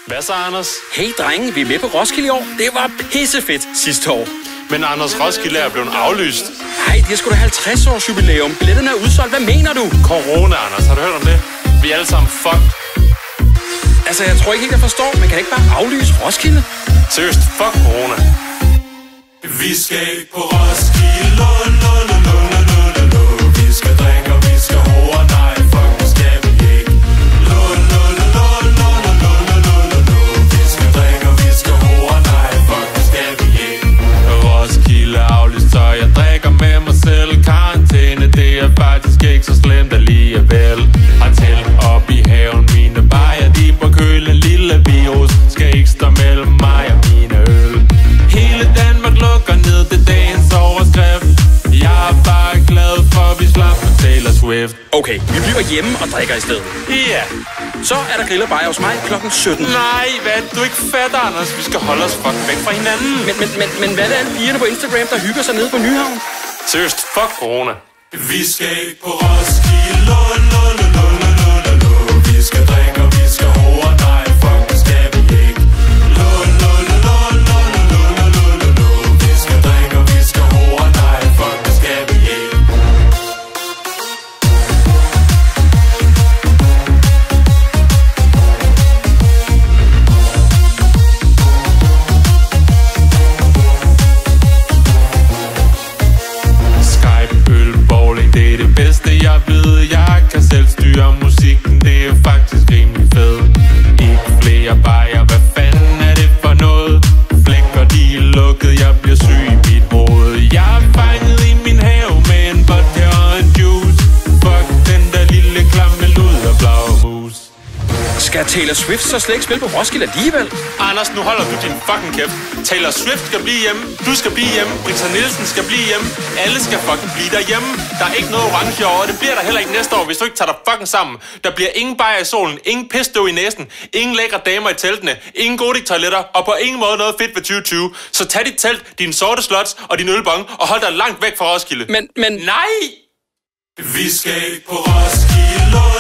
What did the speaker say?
Hvad så, Anders? Hey drenge, vi er med på Roskilde i år. Det var pissefedt sidste år. Men Anders, Roskilde er blevet aflyst. Nej, det er sgu da 50 års jubilæum. Billetterne er udsolgt. Hvad mener du? Corona, Anders. Har du hørt om det? Vi er alle sammen fucked. Altså, jeg tror ikke helt, jeg forstår. Man kan ikke bare aflyse Roskilde. Seriøst, fuck corona. Vi skal ikke på Roskilde, vi skal drikke og vi skal hore, nej, fuck, det skal vi ikke. Vi skal drikke og vi skal hore, nej, fuck, det skal vi ikke. Roskilde aflyst, så jeg drikker med mig selv. Karantæne, det er faktisk ikke så slemt alligevel. Har telt op i haven, mine bajer, de på køle. Lille virus skal ikke stå mellem mig og mine øl. Hele Danmark lukker ned, det er dagens overskrift. Jeg er bare glad for, at vi slap på Taylor Swift. Okay, vi bliver hjemme og drikker i stedet. Ja. Så er der grill og bajer hos mig klokken 17. Nej, hvad du ikke fatter, Anders. Vi skal holde os fucking væk fra hinanden. Men hvad er alle pigerne på Instagram, der hygger sig nede på Nyhavn? Seriøst, fuck corona. Vi skal ikke på Roskilde, vi skal drikke og vi skal hore, nej, fuck, det skal vi ikke. Vi skal drikke og vi skal hore, nej, fuck, det skal vi ikke. Skype, øl, bowling, det er det bedste jeg ved. Jeg kan selv styre musikken, det er faktisk rimelig fed. Ikke flere bajer, hvad fanden er det for noget? Flækker, de er lukket, jeg bliver syg i mit hoved. Jeg er fanget i min have med en vodka og en juice. Fuck den der lille klamme lud og blaumus. Skal Taylor Swift så slet ikke spille på Roskilde alligevel? Anders, nu holder du din fucking kæft. Taylor Swift skal blive hjemme, du skal blive hjemme, Britta Nielsen skal blive hjemme. Alle skal fucking blive derhjemme. Der er ikke noget orange over, og det bliver der heller ikke næste år, hvis du ikke tager dig fucking sammen. Der bliver ingen bajer i solen, ingen pisstøv i næsen, ingen lækre damer i teltene, ingen Godik-toiletter, og på ingen måde noget fedt ved 2020. Så tag dit telt, dine sorte slots og din ølbong, og hold dig langt væk fra Roskilde. Men... Nej! Vi skal ikke på Roskilde,